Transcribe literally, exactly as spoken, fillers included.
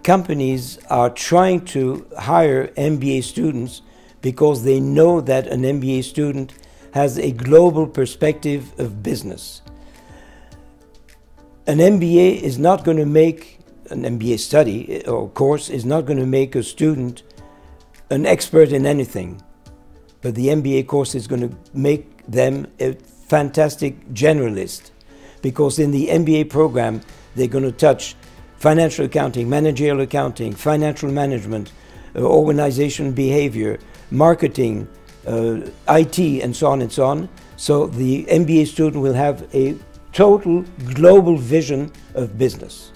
companies are trying to hire M B A students because they know that an M B A student has a global perspective of business. An M B A is not going to make, an M B A study or course is not going to make a student an expert in anything, but the M B A course is going to make them a fantastic generalist, because in the M B A program they're going to touch financial accounting, managerial accounting, financial management, uh, organizational behavior, marketing, uh, I T, and so on and so on. So the M B A student will have a total global vision of business.